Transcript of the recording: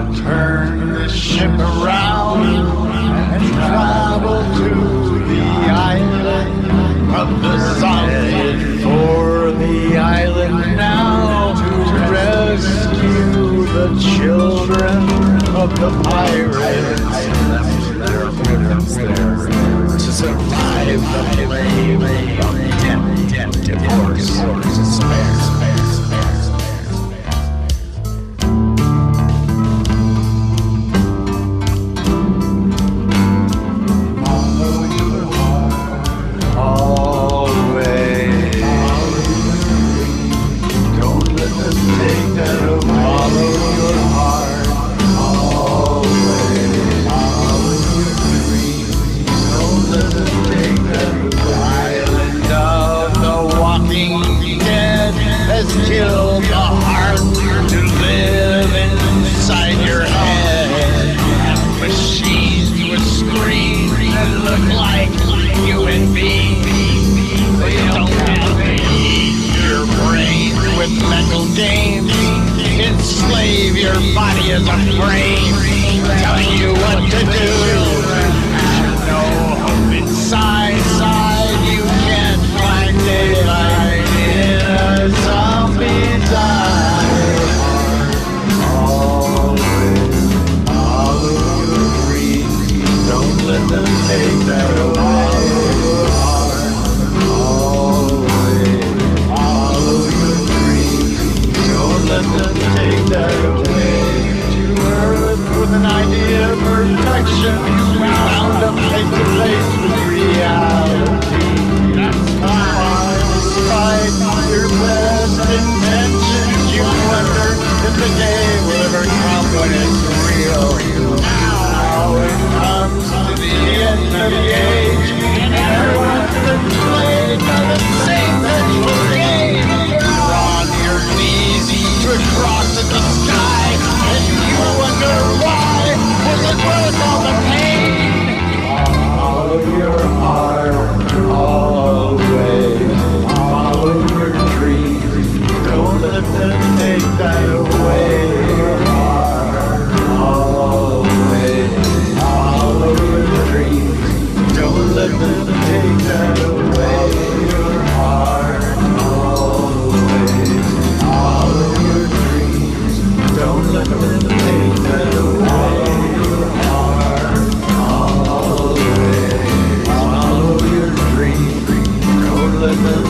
turn the ship around and travel to the island of the sun. Headed for the island now to rescue the children of the pirates. Their weapons there to survive the flame of death, divorce, despair. Kill the heart to live inside your head. Machines with screens that look like human beings. They don't have to eat your brain with mental games. Enslave your body as a frame, telling you what to do. No hope inside. You can't find daylight in a zombie's eye. Always follow your dreams. Don't let them take that away. Always follow your dreams. Don't let them take that away. To earth with an idea of perfection, we found a face-to-face with reality. That's why, despite your best intentions, you wonder if the day will ever come when it's real. Now it comes to the end of the age, and everyone's been played by the same vengeful game. You're on your knees to cross at the sky, and you wonder why. Was it worth all the pain? Follow your heart, always. Follow your dreams. Don't let them take that away. Always. Follow your dreams. Don't let them take that away. Your heart, always. Follow your dreams. Don't let them take that away. Your heart, always. Follow your dreams. Don't let them